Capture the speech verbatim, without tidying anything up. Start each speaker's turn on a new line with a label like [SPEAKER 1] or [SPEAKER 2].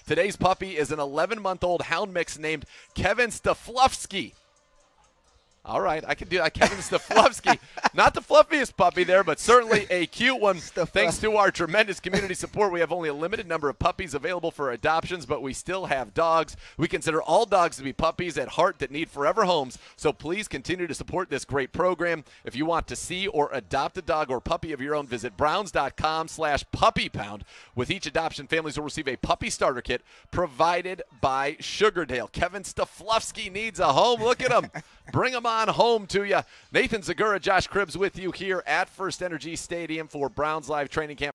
[SPEAKER 1] Today's puppy is an eleven-month-old hound mix named Kevin Staflufsky. All right, I can do that. Kevin Staflufsky. Not the fluffiest puppy there, but certainly a cute one. Thanks to our tremendous community support, we have only a limited number of puppies available for adoptions, but we still have dogs. We consider all dogs to be puppies at heart that need forever homes, so please continue to support this great program. If you want to see or adopt a dog or puppy of your own, visit browns.com slash puppy pound. With each adoption, families will receive a puppy starter kit provided by Sugardale. Kevin Staflufsky needs a home. Look at him. Bring him on home to you. Nathan Zagura, Josh Cribbs with you here at First Energy Stadium for Browns Live Training Camp.